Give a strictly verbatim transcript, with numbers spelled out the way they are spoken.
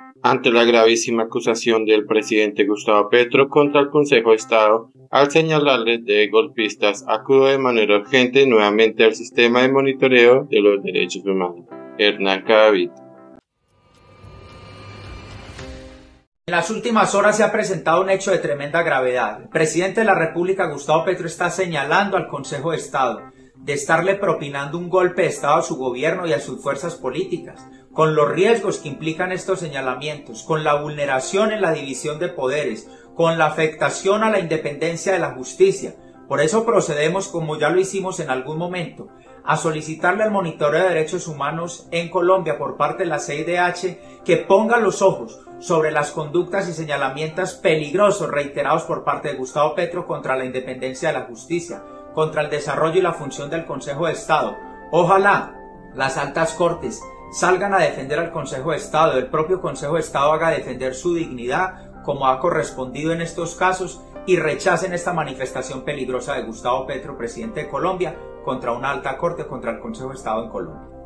ante la gravísima acusación del presidente Gustavo Petro contra el Consejo de Estado al señalarle de golpistas, acudió de manera urgente nuevamente al sistema de monitoreo de los derechos humanos. Hernán Cadavid. En las últimas horas se ha presentado un hecho de tremenda gravedad. El presidente de la República, Gustavo Petro, está señalando al Consejo de Estado de estarle propinando un golpe de Estado a su gobierno y a sus fuerzas políticas, con los riesgos que implican estos señalamientos, con la vulneración en la división de poderes, con la afectación a la independencia de la justicia. Por eso procedemos, como ya lo hicimos en algún momento, a solicitarle al Monitoreo de Derechos Humanos en Colombia por parte de la C I D H que ponga los ojos sobre las conductas y señalamientos peligrosos reiterados por parte de Gustavo Petro contra la independencia de la justicia, contra el desarrollo y la función del Consejo de Estado. Ojalá las altas cortes salgan a defender al Consejo de Estado, el propio Consejo de Estado haga defender su dignidad como ha correspondido en estos casos y rechacen esta manifestación peligrosa de Gustavo Petro, presidente de Colombia, contra una alta corte, contra el Consejo de Estado en Colombia.